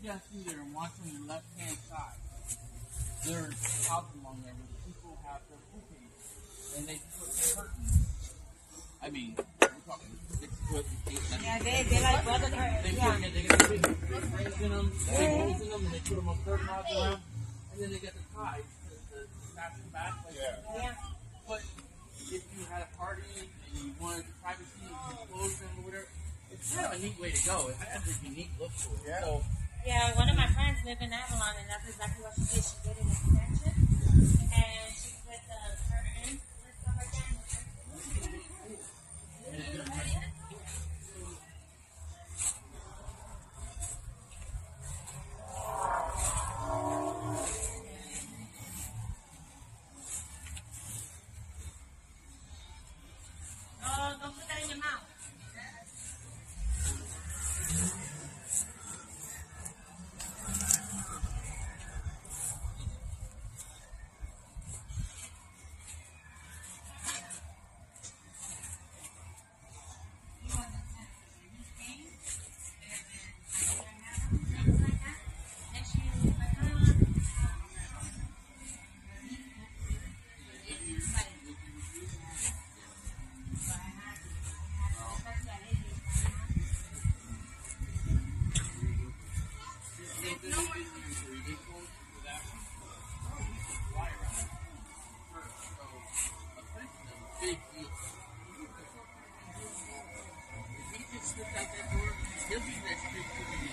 guys through there and watch on the left-hand side. There's a house along there where people have their pool tables, and they put curtains. I mean, we're talking 6 foot, 8 foot. Yeah, they like brother. They get the big frames in them, big holes in them, and they put them on curtain rods around, and then they get the ties to attach them back. Like, Yeah. But if you had a party and you wanted privacy and close them or whatever, it's kind of a neat way to go. It has a unique look to it. Yeah. So, Yeah, one of my friends live in Avalon, and that's exactly what she did. She did an extension, and she put the curtain with stuff like that. Oh, don't put that in your mouth. He'll be next week.